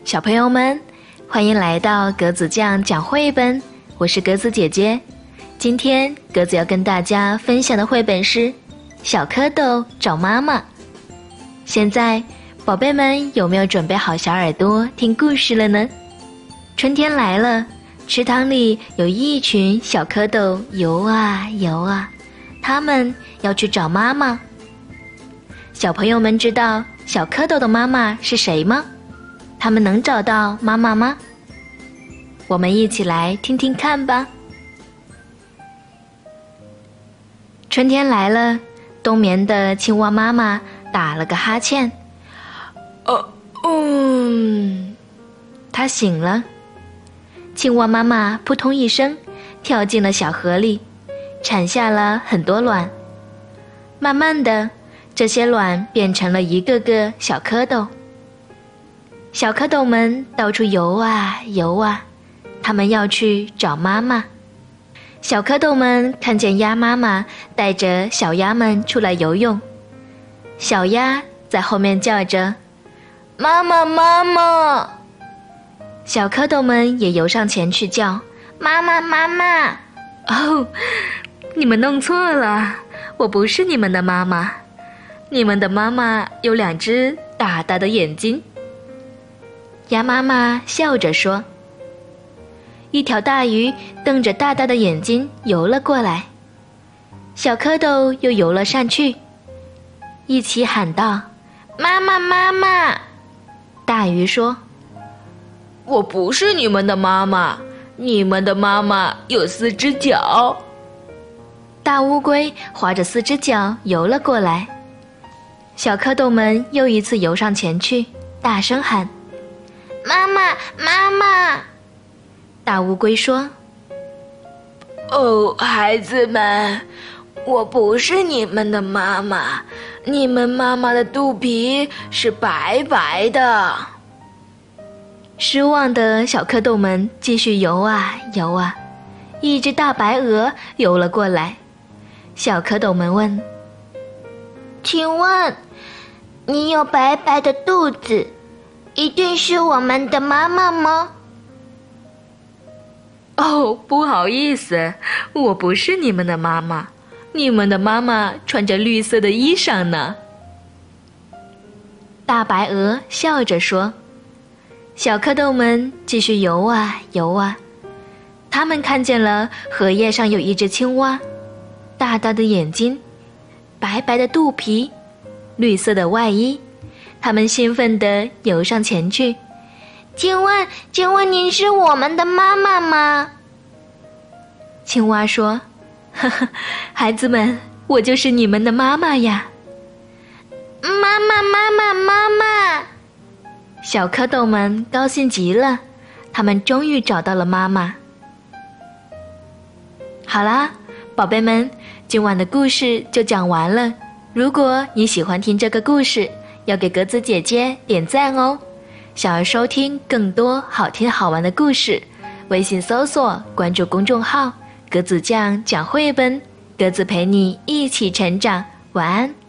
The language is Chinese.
小朋友们，欢迎来到格子酱讲绘本，我是格子姐姐。今天格子要跟大家分享的绘本是《小蝌蚪找妈妈》。现在，宝贝们有没有准备好小耳朵听故事了呢？春天来了，池塘里有一群小蝌蚪游啊游啊，它们要去找妈妈。小朋友们知道小蝌蚪的妈妈是谁吗？他们能找到妈妈吗？我们一起来听听看吧。春天来了，冬眠的青蛙妈妈打了个哈欠。她醒了。青蛙妈妈扑通一声跳进了小河里，产下了很多卵。慢慢的，这些卵变成了一个个小蝌蚪。小蝌蚪们到处游啊游啊，它们要去找妈妈。小蝌蚪们看见鸭妈妈带着小鸭们出来游泳，小鸭在后面叫着妈妈妈妈。小蝌蚪们也游上前去叫妈妈妈妈。哦，你们弄错了，我不是你们的妈妈，你们的妈妈有两只大大的眼睛。鸭妈妈笑着说。一条大鱼瞪着大大的眼睛游了过来，小蝌蚪又游了上去，一起喊道妈妈妈妈。大鱼说，我不是你们的妈妈，你们的妈妈有4只脚。大乌龟划着4只脚游了过来，小蝌蚪们又一次游上前去，大声喊妈妈妈妈。大乌龟说，哦，孩子们，我不是你们的妈妈，你们妈妈的肚皮是白白的。失望的小蝌蚪们继续游啊游啊，一只大白鹅游了过来。小蝌蚪们问，请问你有白白的肚子，一定是我们的妈妈吗？哦，不好意思，我不是你们的妈妈，你们的妈妈穿着绿色的衣裳呢。大白鹅笑着说。小蝌蚪们继续游啊游啊，他们看见了荷叶上有一只青蛙，大大的眼睛，白白的肚皮，绿色的外衣，他们兴奋地游上前去。请问您是我们的妈妈吗？青蛙说，呵呵，孩子们，我就是你们的妈妈呀。妈妈妈妈妈妈。小蝌蚪们高兴极了，他们终于找到了妈妈。好啦，宝贝们，今晚的故事就讲完了。如果你喜欢听这个故事，要给格子姐姐点赞哦。想要收听更多好听好玩的故事，微信搜索关注公众号格子酱讲绘本，格子陪你一起成长。晚安。